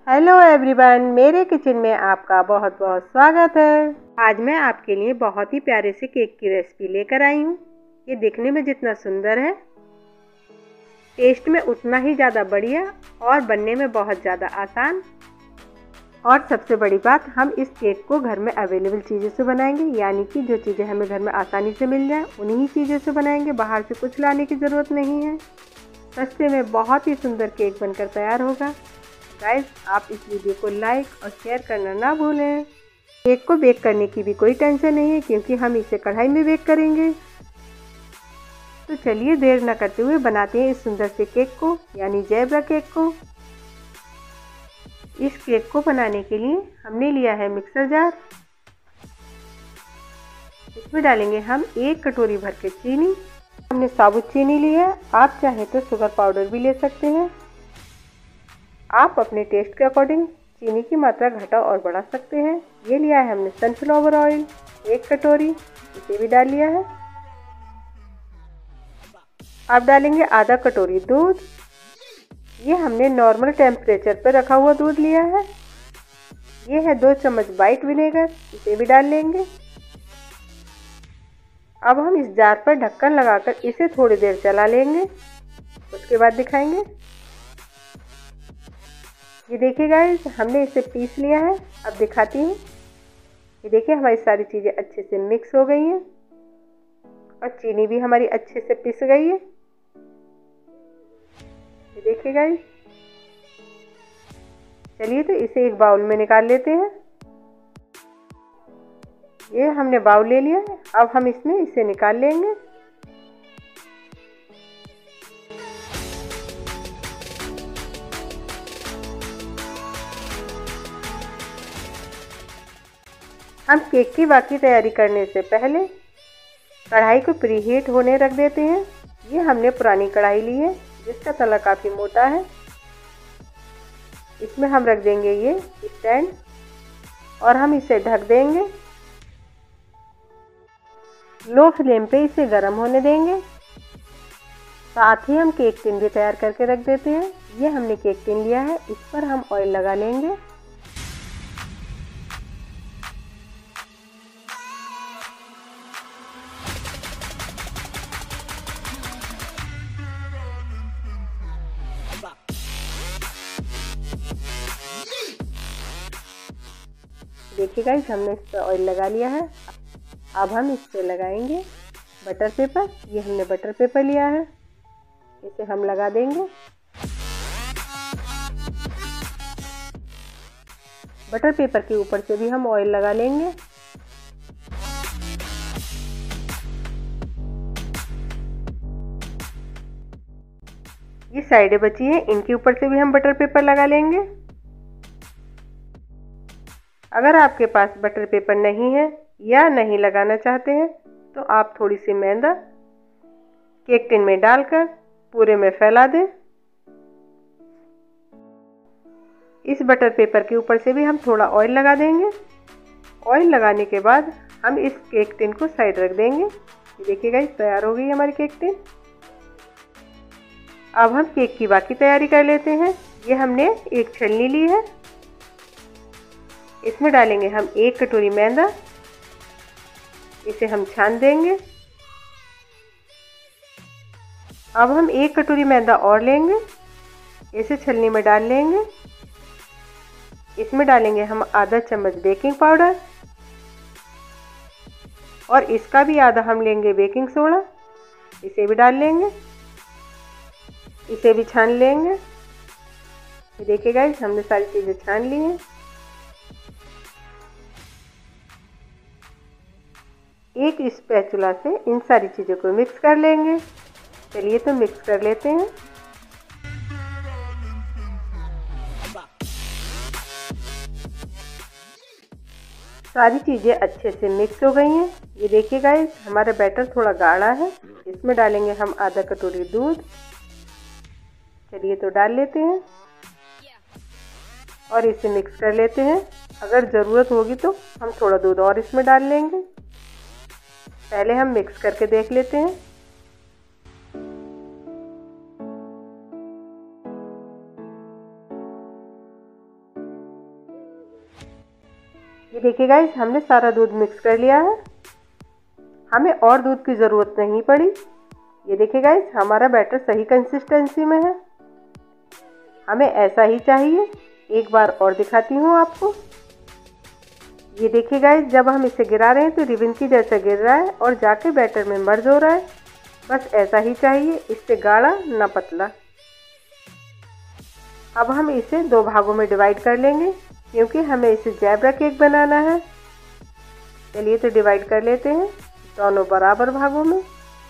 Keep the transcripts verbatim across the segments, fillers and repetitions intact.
Hello everyone, मेरे kitchen में आपका बहुत बहुत स्वागत है। आज मैं आपके लिए बहुत ही प्यारे से केक की रेसिपी लेकर आई हूँ। ये दिखने में जितना सुंदर है, टेस्ट में उतना ही ज़्यादा बढ़िया और बनने में बहुत ज़्यादा आसान। और सबसे बड़ी बात, हम इस केक को घर में अवेलेबल चीज़ों से बनाएंगे, यानी कि जो चीज़ें हमें घर में आसानी से मिल जाए उन्हीं चीज़ों से बनाएंगे। बाहर से कुछ लाने की ज़रूरत नहीं है। सस्ते में बहुत ही सुंदर केक बनकर तैयार होगा। गाइस, आप इस वीडियो को लाइक और शेयर करना ना भूलें। केक को बेक करने की भी कोई टेंशन नहीं है, क्योंकि हम इसे कढ़ाई में बेक करेंगे। तो चलिए देर न करते हुए बनाते हैं इस सुंदर से केक को, यानी ज़ेब्रा केक को। इस केक को बनाने के लिए हमने लिया है मिक्सर जार। इसमें डालेंगे हम एक कटोरी भर के चीनी। हमने साबुत चीनी ली है, आप चाहें तो शुगर पाउडर भी ले सकते हैं। आप अपने टेस्ट के अकॉर्डिंग चीनी की मात्रा घटा और बढ़ा सकते हैं। ये लिया है हमने सनफ्लावर ऑयल एक कटोरी, इसे भी डाल लिया है। अब डालेंगे आधा कटोरी दूध। ये हमने नॉर्मल टेम्परेचर पर रखा हुआ दूध लिया है। ये है दो चम्मच वाइट विनेगर, इसे भी डाल लेंगे। अब हम इस जार पर ढक्कन लगाकर इसे थोड़ी देर चला लेंगे, उसके बाद दिखाएंगे। ये देखिए गाइस, हमने इसे पीस लिया है। अब दिखाती हूँ। ये देखिए, हमारी सारी चीज़ें अच्छे से मिक्स हो गई हैं और चीनी भी हमारी अच्छे से पिस गई है। ये देखिए गाइस, चलिए तो इसे एक बाउल में निकाल लेते हैं। ये हमने बाउल ले लिया है। अब हम इसमें इसे निकाल लेंगे। हम केक की बाकी तैयारी करने से पहले कढ़ाई को प्रीहीट होने रख देते हैं। ये हमने पुरानी कढ़ाई ली है, जिसका तला काफ़ी मोटा है। इसमें हम रख देंगे ये स्टैंड और हम इसे ढक देंगे। लो फ्लेम पे इसे गर्म होने देंगे। साथ ही हम केक टिन भी तैयार करके रख देते हैं। ये हमने केक टिन लिया है, इस पर हम ऑयल लगा लेंगे। देखिए गाइस, हमने इस पर ऑयल लगा लिया है। अब हम इस पर लगाएंगे बटर पेपर। ये हमने बटर पेपर लिया है, इसे हम लगा देंगे। बटर पेपर के ऊपर से भी हम ऑयल लगा लेंगे। ये साइडें बची हैं, इनके ऊपर से भी हम बटर पेपर लगा लेंगे। अगर आपके पास बटर पेपर नहीं है या नहीं लगाना चाहते हैं, तो आप थोड़ी सी मैदा केक टिन में डालकर पूरे में फैला दें। इस बटर पेपर के ऊपर से भी हम थोड़ा ऑयल लगा देंगे। ऑयल लगाने के बाद हम इस केक टिन को साइड रख देंगे। देखिए गाइस, तैयार हो गई हमारी केक टिन। अब हम केक की बाकी तैयारी कर लेते हैं। ये हमने एक छलनी ली है, इसमें डालेंगे हम एक कटोरी मैदा। इसे हम छान देंगे। अब हम एक कटोरी मैदा और लेंगे, इसे छलनी में डाल लेंगे। इसमें डालेंगे हम आधा चम्मच बेकिंग पाउडर और इसका भी आधा हम लेंगे बेकिंग सोडा, इसे भी डाल लेंगे। इसे भी छान लेंगे। ये देखिए गाइस, हमने सारी चीज़ें छान ली हैं। एक स्पैचुला से इन सारी चीज़ों को मिक्स कर लेंगे। चलिए तो मिक्स कर लेते हैं। सारी चीज़ें अच्छे से मिक्स हो गई हैं। ये देखिए गाइस, हमारा बैटर थोड़ा गाढ़ा है। इसमें डालेंगे हम आधा कटोरी दूध। चलिए तो डाल लेते हैं और इसे मिक्स कर लेते हैं। अगर ज़रूरत होगी तो हम थोड़ा दूध और इसमें डाल लेंगे। पहले हम मिक्स करके देख लेते हैं। ये देखिए गाइस, हमने सारा दूध मिक्स कर लिया है। हमें और दूध की ज़रूरत नहीं पड़ी। ये देखिए गाइस, हमारा बैटर सही कंसिस्टेंसी में है। हमें ऐसा ही चाहिए। एक बार और दिखाती हूँ आपको। ये देखिए गाइस, जब हम इसे गिरा रहे हैं तो रिबन की जैसा गिर रहा है और जाके बैटर में मर्ज हो रहा है। बस ऐसा ही चाहिए, इससे गाढ़ा ना पतला। अब हम इसे दो भागों में डिवाइड कर लेंगे क्योंकि हमें इसे जैबरा केक बनाना है। चलिए तो डिवाइड कर लेते हैं दोनों बराबर भागों में।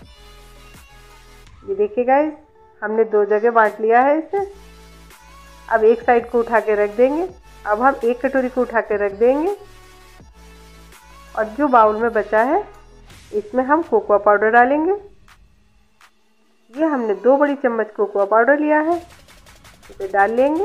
ये देखिए गाइस, हमने दो जगह बांट लिया है इसे। अब एक साइड को उठा के रख देंगे। अब हम एक कटोरी को उठा के रख देंगे और जो बाउल में बचा है इसमें हम कोकोआ पाउडर डालेंगे। ये हमने दो बड़ी चम्मच कोकोआ पाउडर लिया है, इसे डाल लेंगे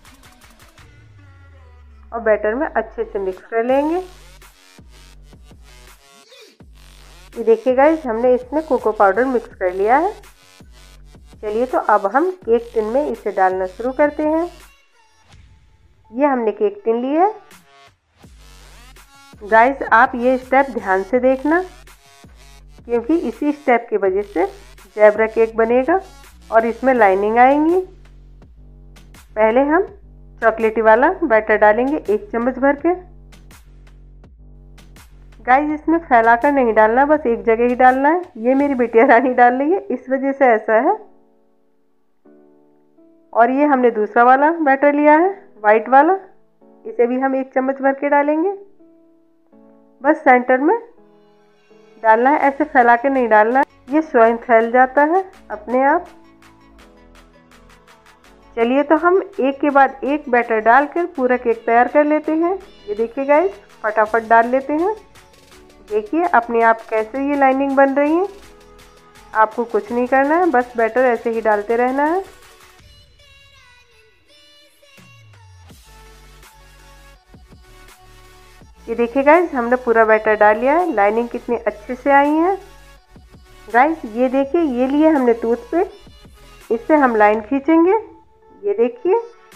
और बैटर में अच्छे से मिक्स कर लेंगे। ये देखिए गाइस, हमने इसमें कोको पाउडर मिक्स कर लिया है। चलिए तो अब हम केक टिन में इसे डालना शुरू करते हैं। ये हमने केक टिन ली है। गाइस, आप ये स्टेप ध्यान से देखना क्योंकि इसी स्टेप की वजह से जैबरा केक बनेगा और इसमें लाइनिंग आएंगी। पहले हम चॉकलेटी वाला बैटर डालेंगे एक चम्मच भर के। गाइस, इसमें फैलाकर नहीं डालना, बस एक जगह ही डालना है। ये मेरी बिटिया रानी डाल रही है, इस वजह से ऐसा है। और ये हमने दूसरा वाला बैटर लिया है, वाइट वाला, इसे भी हम एक चम्मच भर के डालेंगे। बस सेंटर में डालना है, ऐसे फैला के नहीं डालना है, ये स्वयं फैल जाता है अपने आप। चलिए तो हम एक के बाद एक बैटर डालकर पूरा केक तैयार कर लेते हैं। ये देखिए गाइस, फटाफट डाल लेते हैं। देखिए अपने आप कैसे ये लाइनिंग बन रही है। आपको कुछ नहीं करना है, बस बैटर ऐसे ही डालते रहना है। ये देखिए गाइस, हमने पूरा बैटर डाल लिया है। लाइनिंग कितनी अच्छे से आई है। गाइस, ये देखिए, ये लिए हमने टूथपिक, इससे हम लाइन खींचेंगे। ये देखिए,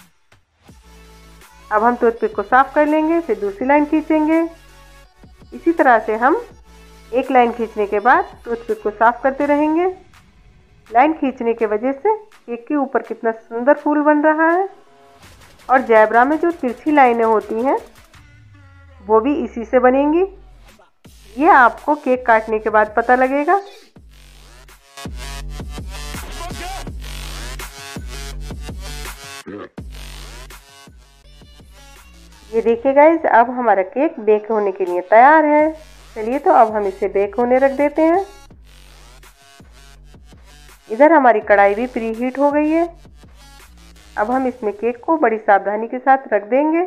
अब हम टूथपिक को साफ कर लेंगे, फिर दूसरी लाइन खींचेंगे। इसी तरह से हम एक लाइन खींचने के बाद टूथपिक को साफ करते रहेंगे। लाइन खींचने के वजह से केक के ऊपर कितना सुंदर फूल बन रहा है। और जैबरा में जो तिरछी लाइनें होती हैं वो भी इसी से बनेंगी। ये आपको केक काटने के बाद पता लगेगा। ये देखिए गाइस, अब हमारा केक बेक होने के लिए तैयार है। चलिए तो अब हम इसे बेक होने रख देते हैं। इधर हमारी कढ़ाई भी प्री हीट हो गई है। अब हम इसमें केक को बड़ी सावधानी के साथ रख देंगे।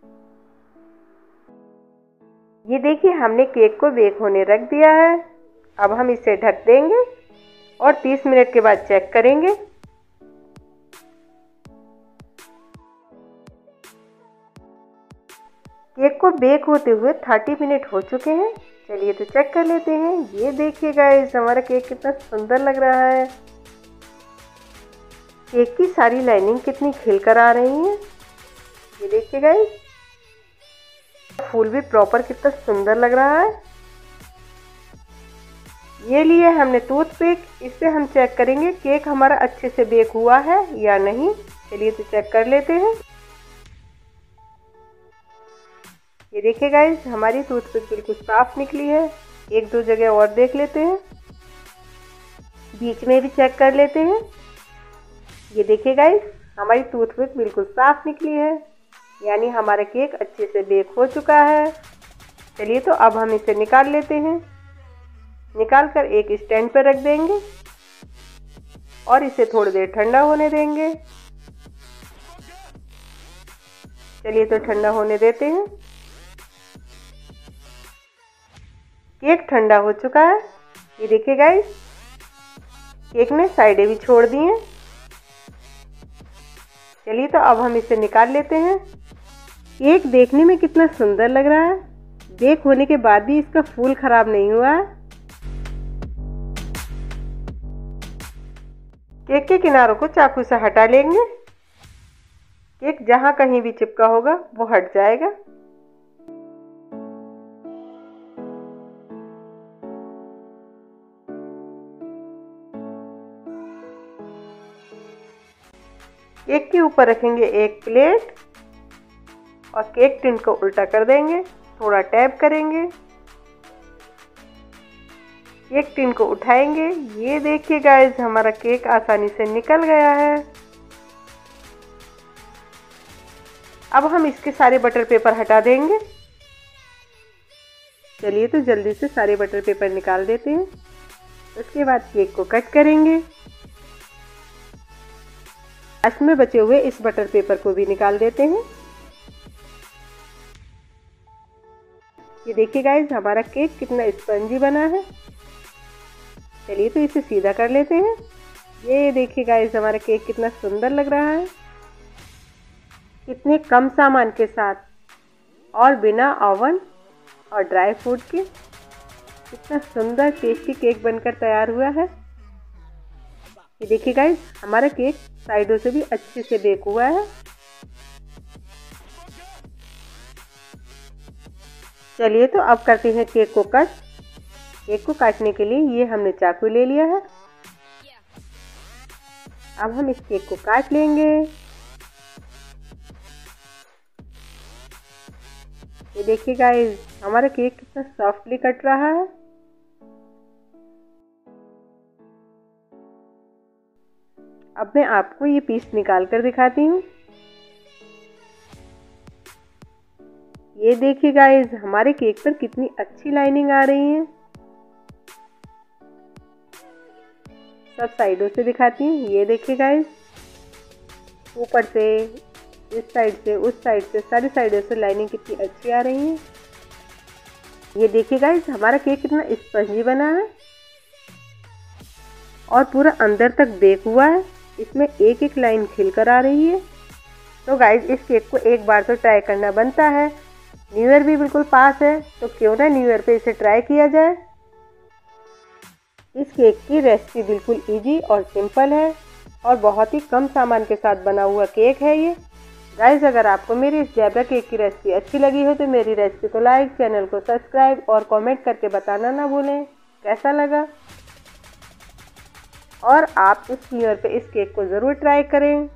ये देखिए, हमने केक को बेक होने रख दिया है। अब हम इसे ढक देंगे और तीस मिनट के बाद चेक करेंगे। केक को बेक होते हुए तीस मिनट हो चुके हैं। चलिए तो चेक कर लेते हैं। ये देखिए गाइस, हमारा केक कितना सुंदर लग रहा है। केक की सारी लाइनिंग कितनी खिलकर आ रही है। ये देखिए गाइस, फूल भी प्रॉपर कितना सुंदर लग रहा है। ये लिए हमने टूथपिक, इससे हम चेक करेंगे केक हमारा अच्छे से बेक हुआ है या नहीं। चलिए तो चेक कर लेते हैं। ये देखिए गाइस, हमारी टूथपिक बिल्कुल साफ निकली है। एक दो जगह और देख लेते हैं, बीच में भी चेक कर लेते हैं। ये देखिए गाइस, हमारी टूथपिक बिल्कुल साफ निकली है, यानी हमारा केक अच्छे से बेक हो चुका है। चलिए तो अब हम इसे निकाल लेते हैं। निकाल कर एक स्टैंड पर रख देंगे और इसे थोड़ी देर ठंडा होने देंगे। चलिए तो ठंडा होने देते हैं। केक ठंडा हो चुका है। ये देखिए गाइस, केक ने साइडें भी छोड़ दी हैं। चलिए तो अब हम इसे निकाल लेते हैं। केक देखने में कितना सुंदर लग रहा है। बेक होने के बाद भी इसका फूल खराब नहीं हुआ है। केक के किनारों को चाकू से हटा लेंगे। केक जहाँ कहीं भी चिपका होगा वो हट जाएगा। केक के ऊपर रखेंगे एक प्लेट और केक टिन को उल्टा कर देंगे, थोड़ा टैप करेंगे, केक टिन को उठाएंगे। ये देखिए गाइस, हमारा केक आसानी से निकल गया है। अब हम इसके सारे बटर पेपर हटा देंगे। चलिए तो जल्दी से सारे बटर पेपर निकाल देते हैं। उसके बाद केक को कट करेंगे। लास्ट में बचे हुए इस बटर पेपर को भी निकाल देते हैं। ये देखिए गाइस, हमारा केक कितना स्पंजी बना है। चलिए तो इसे सीधा कर लेते हैं। ये देखिए गाइस, हमारा केक कितना सुंदर लग रहा है। कितने कम सामान के साथ और बिना ओवन और ड्राई फ्रूट के कितना सुंदर टेस्टी केक बनकर तैयार हुआ है। ये देखिए गाइस, हमारा केक साइडों से भी अच्छे से बेक हुआ है। चलिए तो अब करते हैं केक को कट। केक को काटने के लिए ये हमने चाकू ले लिया है। अब हम इस केक को काट लेंगे। ये देखिए गाइस, हमारा केक कितना सॉफ्टली कट रहा है। अब मैं आपको ये पीस निकाल कर दिखाती हूँ। ये देखिए गाइस, हमारे केक पर कितनी अच्छी लाइनिंग आ रही है। सब साइडों से दिखाती हूँ। ये देखिए गाइस, ऊपर से, इस साइड से, उस साइड से, सारी साइडों से लाइनिंग कितनी अच्छी आ रही है। ये देखिए गाइस, हमारा केक कितना स्पंजी बना है और पूरा अंदर तक बेक हुआ है। इसमें एक एक लाइन खिलकर आ रही है। तो गाइस, इस केक को एक बार तो ट्राई करना बनता है। न्यू ईयर भी बिल्कुल पास है, तो क्यों ना न्यू ईयर पे इसे ट्राई किया जाए। इस केक की रेसिपी बिल्कुल इजी और सिंपल है और बहुत ही कम सामान के साथ बना हुआ केक है ये। गाइस, अगर आपको मेरी इस ज़ेब्रा केक की रेसिपी अच्छी लगी हो तो मेरी रेसिपी को लाइक, चैनल को सब्सक्राइब और कमेंट करके बताना ना भूलें कैसा लगा। और आप इस न्यू ईयर पे इस केक को ज़रूर ट्राई करें।